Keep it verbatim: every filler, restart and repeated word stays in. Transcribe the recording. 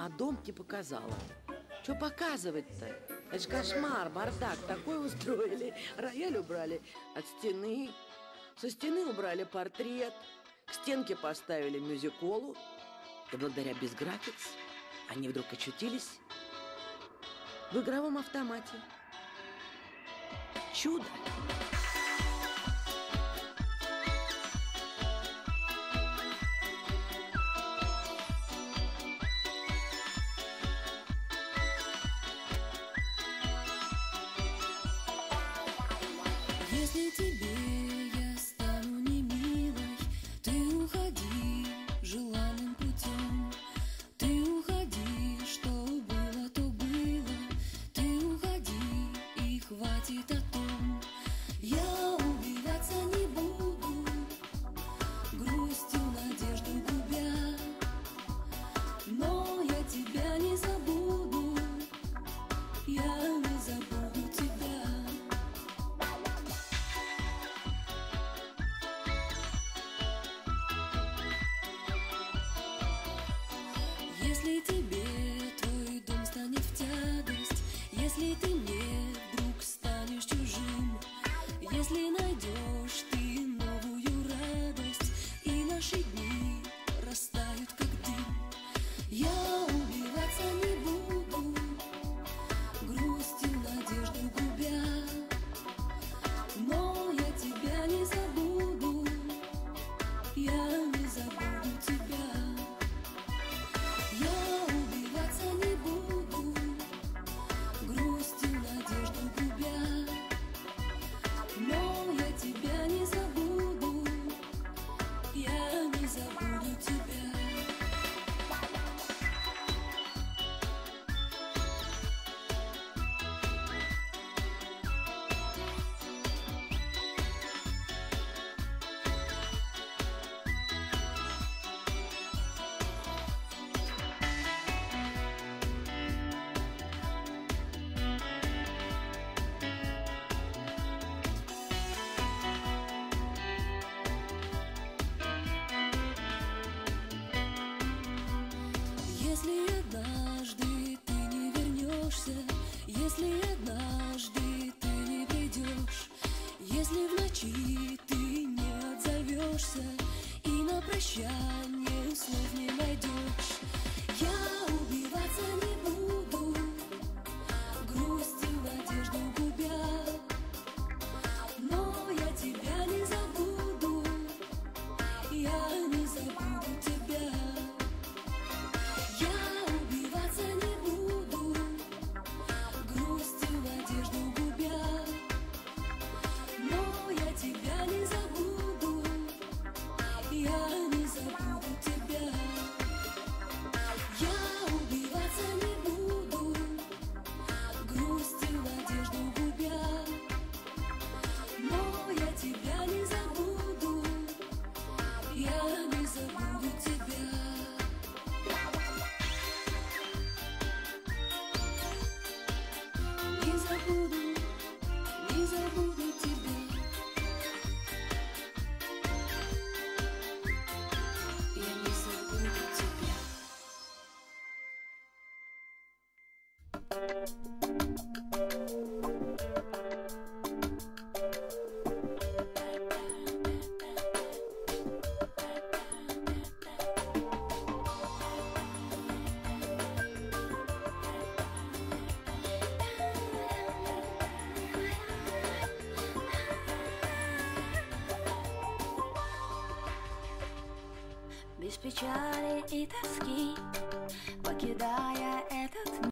а дом не показала. Что показывать-то? Это ж кошмар, бардак такой устроили. Рояль убрали от стены, со стены убрали портрет, к стенке поставили мюзиколу. И благодаря безграфикс они вдруг очутились в игровом автомате. Чудо! Если тебе я стану не милой, ты уходи желанным путем. Ты уходи, что было, то было. Ты уходи, и хватит о том. Я убиваться не буду, грустью надежду губя. Но я тебя не забуду, я не забуду тебя. Если тебе твой дом станет в тягость, если ты мне вдруг станешь чужим, если найдешь ты новую радость, и наши дни растают как дым, я убиваться не буду, грустью надежду губя. Но я тебя не забуду, я не забуду тебя. Я убиваться не буду, грустью надежду губя. Но я тебя не забуду, я не забуду тебя. Если однажды ты не вернешься, если однажды ты не придешь, если в ночи ты не отзовешься и на прощание слов не найдешь, я убиваться не буду, грустью надежду губя. Но я тебя не забуду, я не забуду тебя. Я убиваться не буду, грустью надежду губя. Но я тебя не забуду, я не забуду тебя. Я убиваться не буду, грустью надежду губя. Но я тебя не забуду, я не забуду тебя. Не забуду, не забуду тебя. Я не забуду тебя. Без печали и тоски, покидая этот